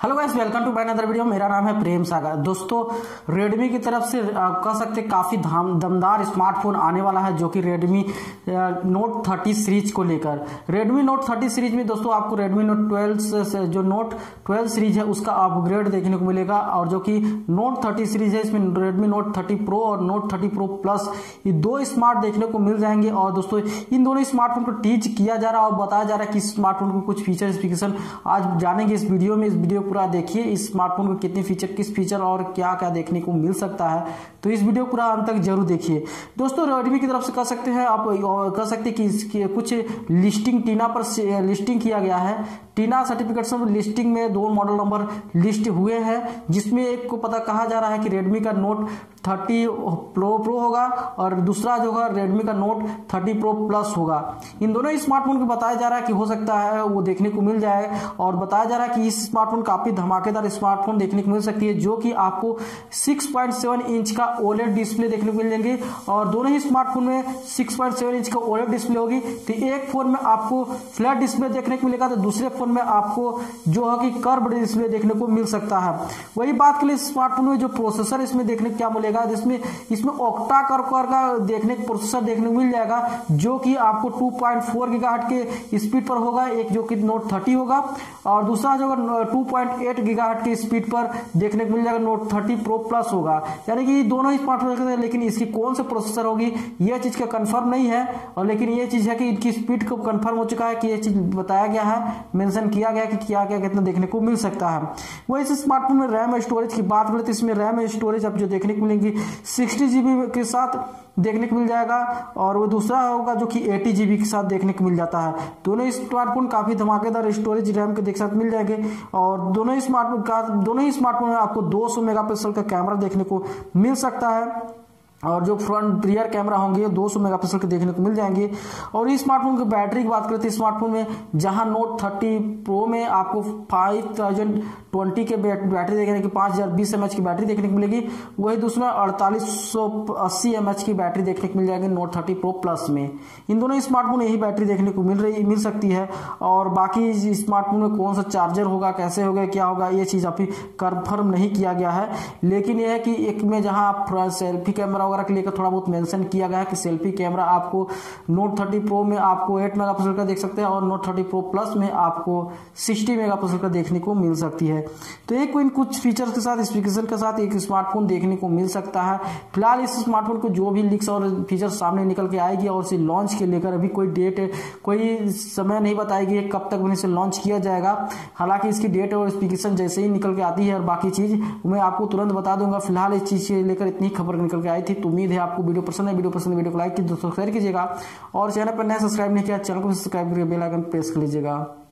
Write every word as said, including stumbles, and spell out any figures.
Hello guys, welcome to my another video. मेरा नाम है प्रेम सागर। दोस्तों, रेडमी की तरफ से कह सकते काफ़ी धाम दमदार स्मार्टफोन आने वाला है, जो कि रेडमी नोट थर्टी सीरीज को लेकर। रेडमी नोट थर्टी सीरीज में दोस्तों आपको रेडमी नोट ट्वेल्व से जो नोट ट्वेल्व सीरीज है उसका अपग्रेड देखने को मिलेगा, और जो कि नोट थर्टी सीरीज है इसमें रेडमी नोट थर्टी प्रो और नोट थर्टी प्रो प्लस ये दो स्मार्ट देखने को मिल जाएंगे। और दोस्तों इन दोनों स्मार्टफोन को टीच किया जा रहा है और बताया जा रहा है कि स्मार्टफोन को कुछ फीचर स्पेसिफिकेशन आज जानेंगे इस वीडियो में। इस वीडियो पूरा देखिए, इस स्मार्टफोन को कितने फीचर किस फीचर और क्या क्या देखने को मिल सकता है, तो इस वीडियो पूरा अंत तक जरूर देखिए। दोस्तों, रेडमी की तरफ से कह सकते हैं आप कह सकते हैं कि इसकी कुछ लिस्टिंग टीना पर लिस्टिंग किया गया है। टीना सर्टिफिकेशन लिस्टिंग में दो मॉडल नंबर लिस्ट हुए हैं, जिसमें एक को पता कहा जा रहा है कि रेडमी का नोट थर्टी प्रो प्रो होगा और दूसरा जो है रेडमी का नोट थर्टी प्रो प्लस होगा। इन दोनों स्मार्टफोन को बताया जा रहा है कि हो सकता है वो देखने को मिल जाए, और बताया जा रहा है कि इस स्मार्टफोन काफी धमाकेदार स्मार्टफोन देखने को मिल सकती है, जो कि आपको सिक्स पॉइंट सेवन इंच का ओलेड डिस्प्ले देखने को मिल जाएंगे। और दोनों ही स्मार्टफोन में सिक्स पॉइंट सेवन इंच का ओलेड डिस्प्ले होगी। तो एक फोन में आपको फ्लैट डिस्प्ले देखने को मिलेगा, तो दूसरे फोन में आपको जो है कि कर्व डिस्प्ले देखने को मिल सकता है। वही बात के लिए स्मार्टफोन में जो प्रोसेसर इसमें देखने को क्या मिलेगा, जिसमें इसमें ऑक्टा कर का देखने प्रोसेसर देखने को मिल जाएगा, जो कि आपको टू पॉइंट फोर गीगाहर्ट्ज के स्पीड पर होगा, एक जो कि नोट थर्टी होगा, और दूसरा जो टू पॉइंट एट गीगाहर्ट्ज के स्पीड पर देखने को मिल जाएगा नोट थर्टी प्रो प्लस होगा। यानी कि दोनों ही स्मार्टफोन है, लेकिन इसकी कौन सा प्रोसेसर होगी यह चीज का कंफर्म नहीं है। और लेकिन यह चीज है कि इनकी स्पीड को कंफर्म हो चुका है, कि यह चीज बताया गया है, मेंशन किया गया कि क्या क्या कितना देखने को मिल सकता है। वही इस स्मार्टफोन में रैम स्टोरेज की बात करें तो इसमें रैम स्टोरेज अब जो देखने को मिलेंगी सिक्सटी जीबी के साथ देखने को मिल जाएगा, और वो दूसरा होगा जो कि एटी जीबी के साथ देखने को मिल जाता है। दोनों स्मार्टफोन काफी धमाकेदार स्टोरेज रैम के देख साथ मिल जाएंगे, और दोनों ही स्मार्टफोन का दोनों ही स्मार्टफोन में आपको दो सौ मेगापिक्सल का कैमरा देखने को मिल सकता है, और जो फ्रंट रियर कैमरा होंगे दो सौ मेगापिक्सल के देखने को मिल जाएंगे। और इस स्मार्टफोन की बैटरी की बात करते हैं, स्मार्टफोन में जहां नोट थर्टी प्रो में आपको फाइव थाउजेंड ट्वेंटी के बैटरी देखने की पाँच हजार बीस एम एच की बैटरी देखने को मिलेगी, वही दूसरा अड़तालीस सौ अस्सी एम एच की बैटरी देखने को मिल जाएगी नोट थर्टी प्रो प्लस में। इन दोनों स्मार्टफोन यही बैटरी देखने को मिल रही मिल सकती है। और बाकी स्मार्टफोन में कौन सा चार्जर होगा, कैसे होगा, क्या होगा, ये चीज़ अभी कंफर्म नहीं किया गया है। लेकिन यह है कि एक में जहाँ आप सेल्फी कैमरा वगैरह के लेकर थोड़ा बहुत मेंशन किया गया है कि सेल्फी कैमरा आपको नोट थर्टी प्रो में आपको एट मेगापिक्सल का देख सकते हैं, और नोट थर्टी प्रो प्लस में आपको सिक्सटी मेगापिक्सल का देखने को मिल सकती है। तो एक इन कुछ फीचर्स के साथ स्पेसिफिकेशन के साथ एक स्मार्टफोन देखने को मिल सकता है। फिलहाल इस स्मार्टफोन को जो भी लीक्स और फीचर्स सामने निकल के आएगी, और इसे लॉन्च के लेकर अभी कोई डेट कोई समय नहीं बताएगी कब तक इसे लॉन्च किया जाएगा। हालांकि इसकी डेट और स्पेसिफिकेशन जैसे ही निकल के आती है और बाकी चीज मैं आपको तुरंत बता दूंगा। फिलहाल इस चीज से लेकर इतनी खबर निकल के आई थी। तो उम्मीद है आपको वीडियो पसंद है। वीडियो पसंद है वीडियो को लाइक कीजिए, दोस्तों शेयर कीजिएगा, और चैनल पर नया सब्सक्राइब नहीं किया चैनल को सब्सक्राइब करके बेल आइकन प्रेस कर लीजिएगा।